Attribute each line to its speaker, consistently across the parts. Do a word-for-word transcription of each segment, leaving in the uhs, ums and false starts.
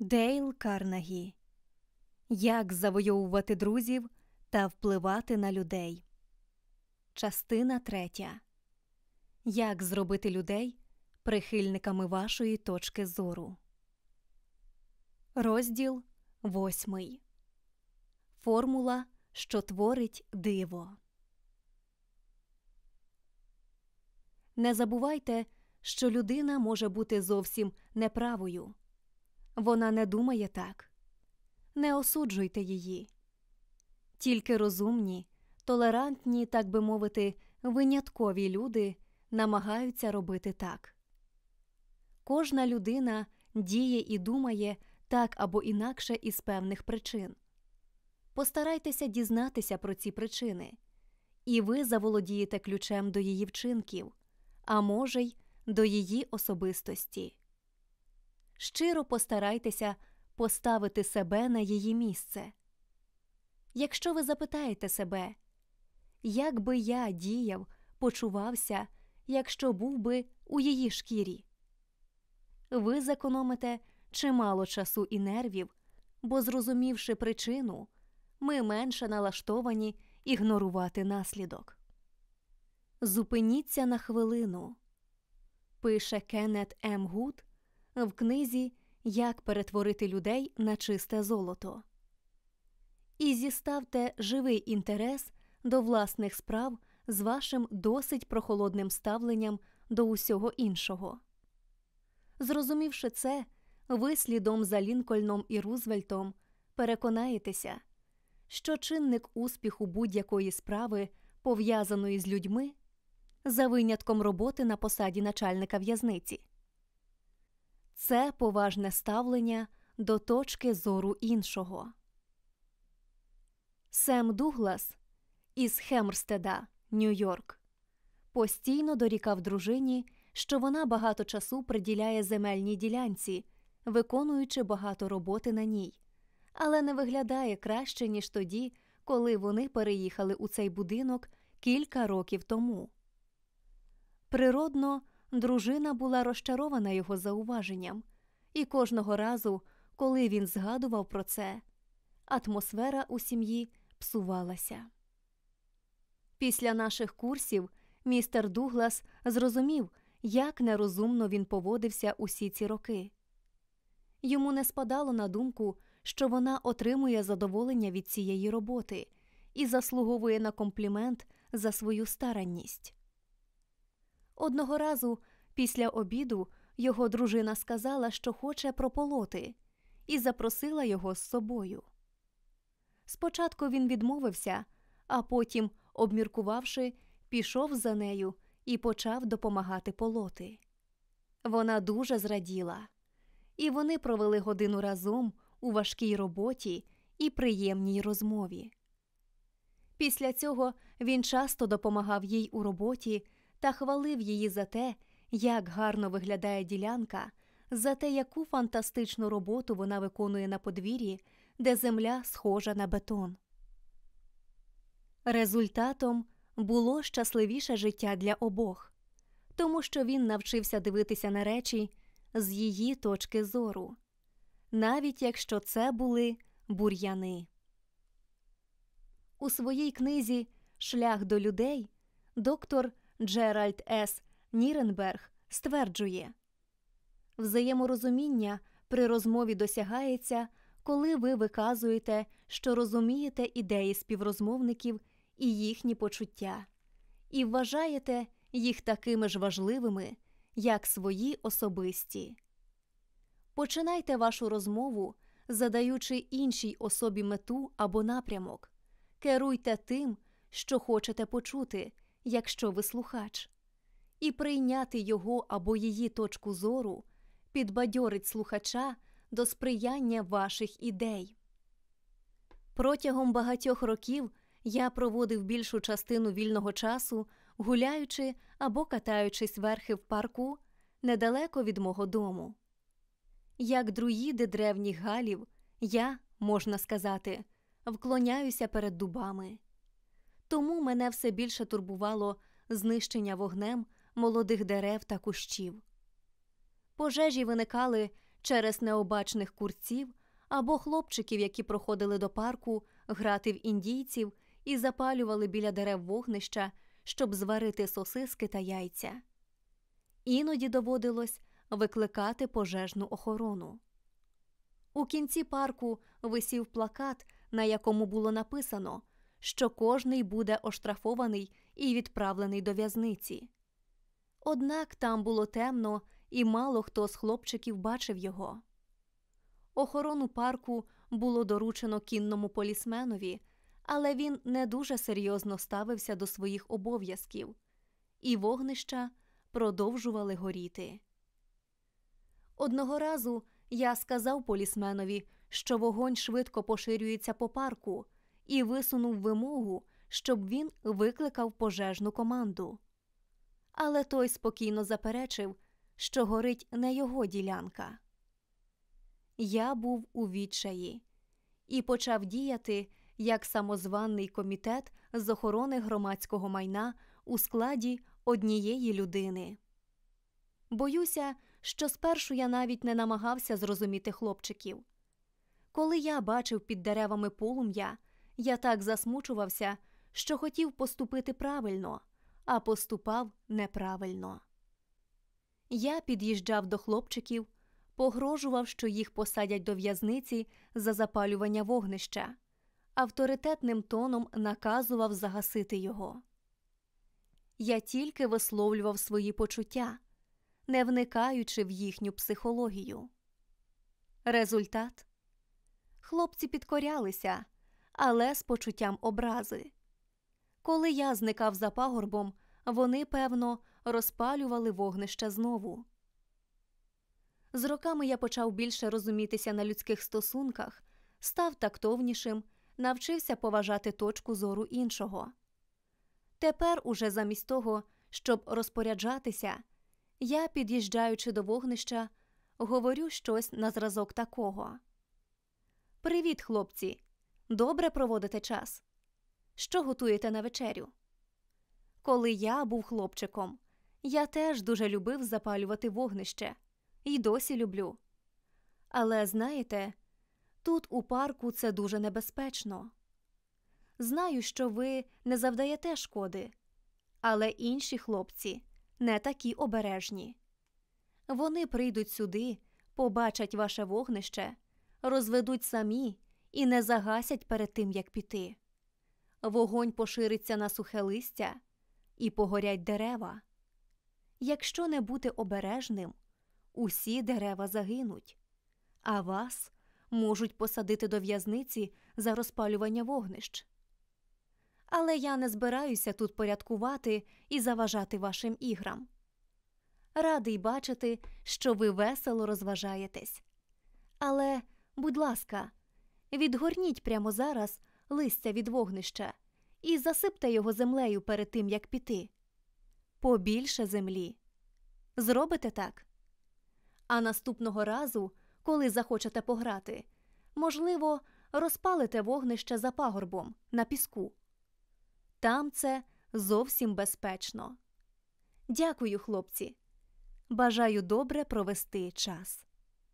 Speaker 1: Дейл Карнегі. Як завойовувати друзів та впливати на людей. Частина третя. Як зробити людей прихильниками вашої точки зору. Розділ восьмий. Формула, що творить диво. Не забувайте, що людина може бути зовсім неправою. Вона не думає так. Не осуджуйте її. Тільки розумні, толерантні, так би мовити, виняткові люди намагаються робити так. Кожна людина діє і думає так або інакше із певних причин. Постарайтеся дізнатися про ці причини, і ви заволодієте ключем до її вчинків, а може й до її особистості. Щиро постарайтеся поставити себе на її місце. Якщо ви запитаєте себе, як би я діяв, почувався, якщо був би у її шкірі, ви зекономите чимало часу і нервів, бо, зрозумівши причину, ми менше налаштовані ігнорувати наслідок. Зупиніться на хвилину, пише Кеннет М. Гуд в книзі «Як перетворити людей на чисте золото». І зіставте живий інтерес до власних справ з вашим досить прохолодним ставленням до усього іншого. Зрозумівши це, ви слідом за Лінкольном і Рузвельтом переконаєтеся, що чинник успіху будь-якої справи, пов'язаної з людьми, за винятком роботи на посаді начальника в'язниці, це поважне ставлення до точки зору іншого. Сем Дуглас із Хемерстеда, Нью-Йорк, постійно дорікав дружині, що вона багато часу приділяє земельній ділянці, виконуючи багато роботи на ній, але не виглядає краще, ніж тоді, коли вони переїхали у цей будинок кілька років тому. Природно, дружина була розчарована його зауваженням, і кожного разу, коли він згадував про це, атмосфера у сім'ї псувалася. Після наших курсів містер Дуглас зрозумів, як нерозумно він поводився усі ці роки. Йому не спадало на думку, що вона отримує задоволення від цієї роботи і заслуговує на комплімент за свою старанність. Одного разу після обіду його дружина сказала, що хоче прополоти, і запросила його з собою. Спочатку він відмовився, а потім, обміркувавши, пішов за нею і почав допомагати полоти. Вона дуже зраділа, і вони провели годину разом у важкій роботі і приємній розмові. Після цього він часто допомагав їй у роботі та хвалив її за те, як гарно виглядає ділянка, за те, яку фантастичну роботу вона виконує на подвір'ї, де земля схожа на бетон. Результатом було щасливіше життя для обох, тому що він навчився дивитися на речі з її точки зору, навіть якщо це були бур'яни. У своїй книзі «Шлях до людей» доктор Джеральд С. Ніренберг стверджує: взаєморозуміння при розмові досягається, коли ви виказуєте, що розумієте ідеї співрозмовників і їхні почуття, і вважаєте їх такими ж важливими, як свої особисті. Починайте вашу розмову, задаючи іншій особі мету або напрямок. Керуйте тим, що хочете почути, якщо ви слухач. І прийняти його або її точку зору підбадьорить слухача до сприяння ваших ідей. Протягом багатьох років я проводив більшу частину вільного часу, гуляючи або катаючись верхи в парку недалеко від мого дому. Як друїди древніх галів, я, можна сказати, вклоняюся перед дубами. Тому мене все більше турбувало знищення вогнем молодих дерев та кущів. Пожежі виникали через необачних курців або хлопчиків, які проходили до парку грати в індійців і запалювали біля дерев вогнища, щоб зварити сосиски та яйця. Іноді доводилось викликати пожежну охорону. У кінці парку висів плакат, на якому було написано, що кожний буде оштрафований і відправлений до в'язниці. Однак там було темно, і мало хто з хлопчиків бачив його. Охорону парку було доручено кінному полісменові, але він не дуже серйозно ставився до своїх обов'язків, і вогнища продовжували горіти. Одного разу я сказав полісменові, що вогонь швидко поширюється по парку, і висунув вимогу, щоб він викликав пожежну команду. Але той спокійно заперечив, що горить не його ділянка. Я був у відчаї і почав діяти як самозваний комітет з охорони громадського майна у складі однієї людини. Боюся, що спершу я навіть не намагався зрозуміти хлопчиків. Коли я бачив під деревами полум'я, я так засмучувався, що хотів поступити правильно, а поступав неправильно. Я під'їжджав до хлопчиків, погрожував, що їх посадять до в'язниці за запалювання вогнища, авторитетним тоном наказував загасити його. Я тільки висловлював свої почуття, не вникаючи в їхню психологію. Результат? Хлопці підкорялися, але з почуттям образи. Коли я зникав за пагорбом, вони, певно, розпалювали вогнище знову. З роками я почав більше розумітися на людських стосунках, став тактовнішим, навчився поважати точку зору іншого. Тепер уже замість того, щоб розпоряджатися, я, під'їжджаючи до вогнища, говорю щось на зразок такого. «Привіт, хлопці! Добре проводите час? Що готуєте на вечерю?» Коли я був хлопчиком, я теж дуже любив запалювати вогнище. І досі люблю. Але, знаєте, тут у парку це дуже небезпечно. Знаю, що ви не завдаєте шкоди, але інші хлопці не такі обережні. Вони прийдуть сюди, побачать ваше вогнище, розведуть самі і не загасять перед тим, як піти. Вогонь пошириться на сухе листя і погорять дерева. Якщо не бути обережним, усі дерева загинуть, а вас можуть посадити до в'язниці за розпалювання вогнищ. Але я не збираюся тут порядкувати і заважати вашим іграм. Радий бачити, що ви весело розважаєтесь. Але, будь ласка, відгорніть прямо зараз листя від вогнища і засипте його землею перед тим, як піти. Побільше землі. Зробите так? А наступного разу, коли захочете пограти, можливо, розпалите вогнище за пагорбом, на піску. Там це зовсім безпечно. Дякую, хлопці. Бажаю добре провести час.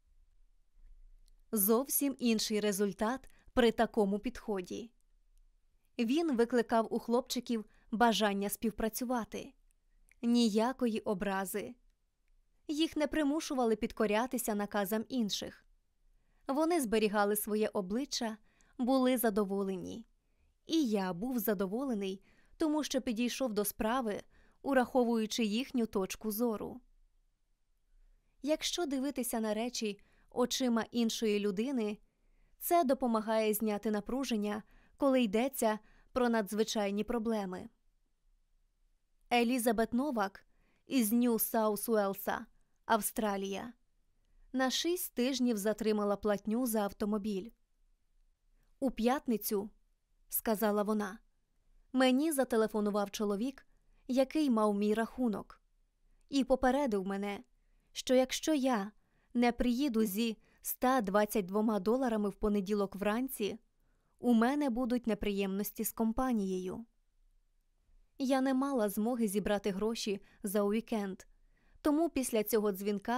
Speaker 1: Зовсім інший результат при такому підході. Він викликав у хлопчиків бажання співпрацювати. Ніякої образи. Їх не примушували підкорятися наказам інших. Вони зберігали своє обличчя, були задоволені. І я був задоволений, тому що підійшов до справи, ураховуючи їхню точку зору. Якщо дивитися на речі очима іншої людини, це допомагає зняти напруження, коли йдеться про надзвичайні проблеми. Елізабет Новак із Нью-Саус-Уелса, Австралія, на шість тижнів затримала платню за автомобіль. «У п'ятницю, – сказала вона, – мені зателефонував чоловік, який мав мій рахунок, і попередив мене, що якщо я не приїду зі ста двадцятьма двома доларами в понеділок вранці, у мене будуть неприємності з компанією. Я не мала змоги зібрати гроші за уікенд, тому після цього дзвінка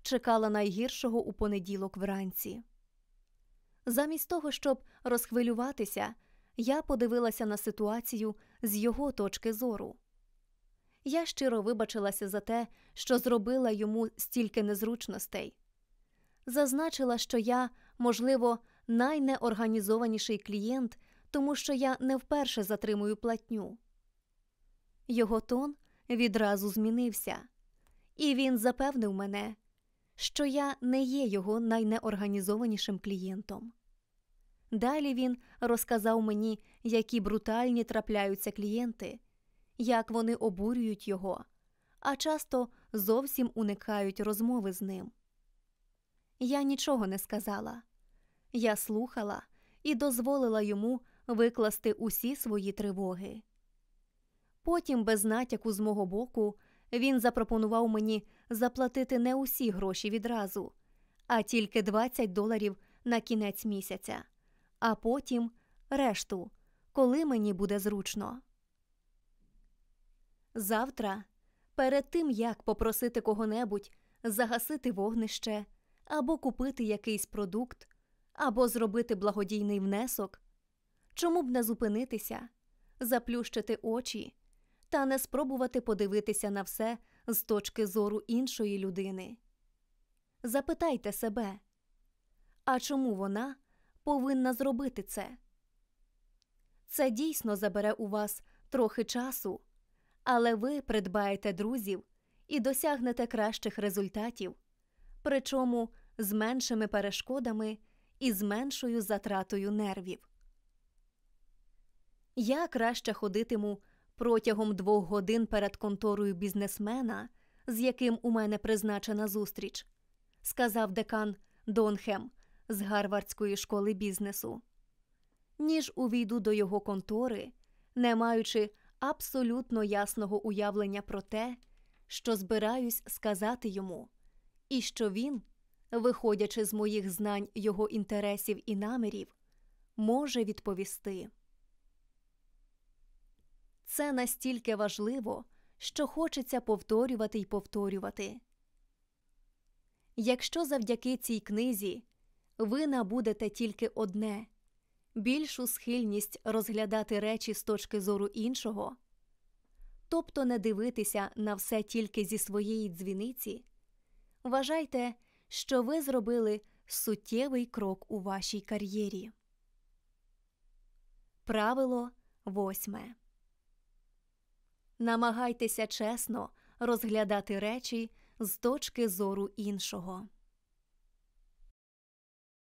Speaker 1: чекала найгіршого у понеділок вранці. Замість того, щоб розхвилюватися, я подивилася на ситуацію з його точки зору. Я щиро вибачилася за те, що зробила йому стільки незручностей. Зазначила, що я, можливо, найнеорганізованіший клієнт, тому що я не вперше затримую платню. Його тон відразу змінився, і він запевнив мене, що я не є його найнеорганізованішим клієнтом. Далі він розказав мені, які брутальні трапляються клієнти, як вони обурюють його, а часто зовсім уникають розмови з ним. Я нічого не сказала. Я слухала і дозволила йому викласти усі свої тривоги. Потім, без натяку з мого боку, він запропонував мені заплатити не усі гроші відразу, а тільки двадцять доларів на кінець місяця, а потім решту, коли мені буде зручно. Завтра, перед тим, як попросити кого-небудь загасити вогнище, або купити якийсь продукт, або зробити благодійний внесок, чому б не зупинитися, заплющити очі та не спробувати подивитися на все з точки зору іншої людини? Запитайте себе, а чому вона повинна зробити це? Це дійсно забере у вас трохи часу, але ви придбаєте друзів і досягнете кращих результатів, причому з меншими перешкодами і з меншою затратою нервів. Я краще ходитиму протягом двох годин перед конторою бізнесмена, з яким у мене призначена зустріч, сказав декан Донхем з Гарвардської школи бізнесу, ніж увійду до його контори, не маючи абсолютно ясного уявлення про те, що збираюсь сказати йому, і що він, виходячи з моїх знань його інтересів і намірів, може відповісти. Це настільки важливо, що хочеться повторювати й повторювати. Якщо завдяки цій книзі ви набудете тільки одне – більшу схильність розглядати речі з точки зору іншого, тобто не дивитися на все тільки зі своєї дзвіниці, вважайте, що ви зробили суттєвий крок у вашій кар'єрі. Правило восьме. Намагайтеся чесно розглядати речі з точки зору іншого.